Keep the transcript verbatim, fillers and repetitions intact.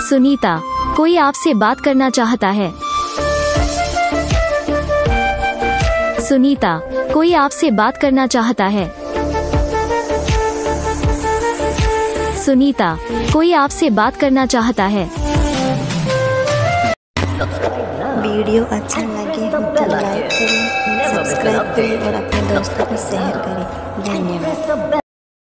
सुनीता, कोई आपसे बात करना चाहता है। सुनीता, कोई आपसे बात करना चाहता है। सुनीता, कोई आपसे बात करना चाहता है। वीडियो अच्छा लगे तो लाइक करें, सब्सक्राइब करें और अपने दोस्तों को शेयर करें। धन्यवाद।